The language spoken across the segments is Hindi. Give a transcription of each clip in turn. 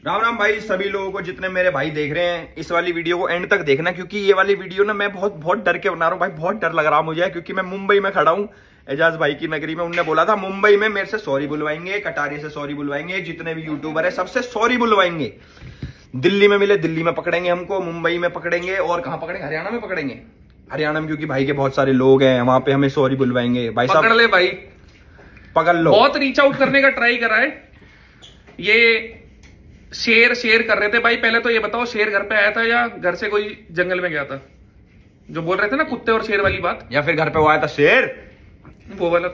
राम राम भाई सभी लोगों को, जितने मेरे भाई देख रहे हैं इस वाली वीडियो को एंड तक देखना, क्योंकि ये वाली वीडियो ना मैं बहुत डर के बना रहा हूँ भाई। बहुत डर लग रहा मुझे, क्योंकि मैं मुंबई में खड़ा हूँ एजाज भाई की नगरी में। उनने बोला था मुंबई में मेरे से सॉरी बुलवाएंगे, कटारी से सॉरी बुलवाएंगे, जितने भी यूट्यूबर है सबसे सॉरी बुलवाएंगे। दिल्ली में मिले दिल्ली में पकड़ेंगे हमको, मुंबई में पकड़ेंगे, और कहाँ पकड़ेंगे? हरियाणा में पकड़ेंगे। हरियाणा में क्योंकि भाई के बहुत सारे लोग हैं वहां पे, हमें सॉरी बुलवाएंगे। भाई साहब पकड़ ले भाई, पकड़ लो। बहुत रीच आउट करने का ट्राई करा है। ये शेर कर रहे थे भाई। पहले तो ये बताओ, शेर घर पे आया था या घर से कोई जंगल में गया था? जो बोल रहे थे ना कुत्ते और शेर वाली बात, या फिर घर पे वो आया था शेर, वो वाला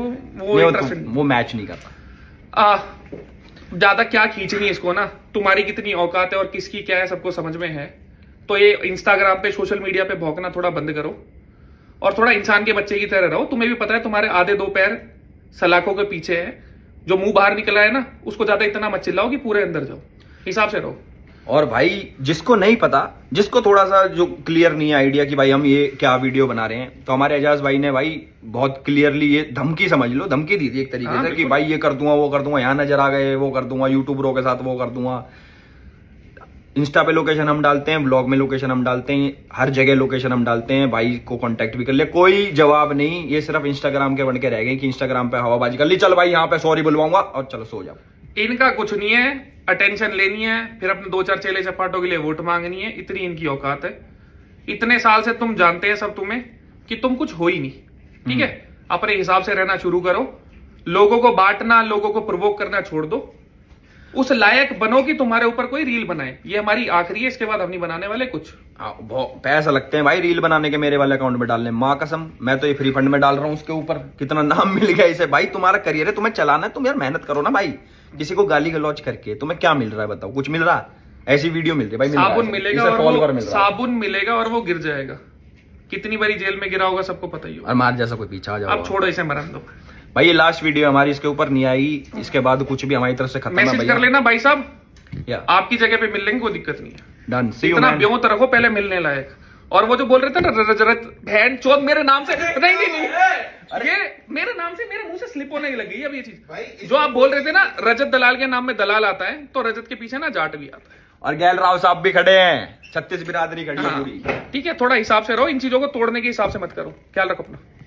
वो मैच नहीं करता। ज्यादा क्या खींचनी है इसको ना, तुम्हारी कितनी औकात है और किसकी क्या है सबको समझ में है। तो ये इंस्टाग्राम पे सोशल मीडिया पे भौंकना थोड़ा बंद करो और थोड़ा इंसान के बच्चे की तरह रहो। तुम्हें भी पता है तुम्हारे आधे दो पैर सलाखों के पीछे है, जो मुंह बाहर निकला है ना उसको ज्यादा इतना मत चिल्लाओ कि पूरे अंदर जाओ, हिसाब से रहो। और भाई जिसको नहीं पता, जिसको थोड़ा सा जो क्लियर नहीं है आइडिया कि भाई हम ये क्या वीडियो बना रहे हैं, तो हमारे एजाज भाई ने भाई बहुत क्लियरली ये धमकी समझ लो, धमकी दी थी एक तरीके से कि भाई ये कर दूंगा, वो कर दूंगा, यहाँ नजर आ गए वो कर दूंगा, यूट्यूबरों के साथ वो कर दूंगा। इंस्टा पे लोकेशन हम डालते हैं, ब्लॉग में लोकेशन हम डालते हैं, हर जगह लोकेशन हम डालते हैं। भाई को कांटेक्ट भी कर ले, कोई जवाब नहीं। ये सिर्फ इंस्टाग्राम के बन के रह गए कि इंस्टाग्राम पे हवाबाजी कर ली, चल भाई यहाँ पे सॉरी बुलवाऊंगा और चलो सो जाओ। इनका कुछ नहीं है, अटेंशन लेनी है, फिर अपने दो चार चेले चपाटों के लिए वोट मांगनी है, इतनी इनकी औकात है। इतने साल से तुम जानते हैं सब तुम्हें कि तुम कुछ हो ही नहीं, ठीक है? अपने हिसाब से रहना शुरू करो, लोगों को बांटना, लोगों को प्रवोक करना छोड़ दो, उस लायक बनो कि तुम्हारे ऊपर कोई रील बनाए। ये हमारी आखिरी है, इसके बाद हम नहीं बनाने वाले कुछ। पैसा लगते हैं भाई रील बनाने के मेरे वाले अकाउंट में डालने, माँ कसम। मैं तो ये फ्री फंड में डाल रहा हूँ, उसके ऊपर कितना नाम मिल गया इसे। भाई तुम्हारा करियर है, तुम्हें चलाना है, तुम यार मेहनत करो ना भाई। किसी को गाली गलौज करके तुम्हें क्या मिल रहा है बताओ? कुछ मिल रहा है? ऐसी वीडियो मिल रही है भाई, साबुन मिलेगा और साबुन मिलेगा और वो गिर जाएगा। कितनी बारी जेल में गिरा होगा सबको पता ही होगा। और मार जैसा कोई पीछा आ जाओ। अब छोड़ो इसे, मरन दो भाई। ये लास्ट वीडियो हमारी, इसके ऊपर नहीं आई, इसके बाद कुछ भी हमारी तरफ से खत्म है। मैसेज कर लेना भाई साहब, आपकी जगह पे मिल लेंगे, कोई दिक्कत नहीं है। डन। इतना ब्योत रखो पहले मिलने लायक। और वो जो बोल रहे थे ना रजत बहन चौथ मेरे नाम से, नहीं ये मेरे नाम से मेरे मुंह से स्लिप होने लगी अब ये चीज। जो आप बोल रहे थे ना रजत दलाल के नाम में दलाल आता है, तो रजत के पीछे ना जाट भी आता है। और गैल राव साहब भी खड़े हैं, 36 बिरादरी खड़ी है पूरी। ठीक है, थोड़ा हिसाब से रहो, इन चीजों को तोड़ने के हिसाब से मत करो। ख्याल रखो अपना।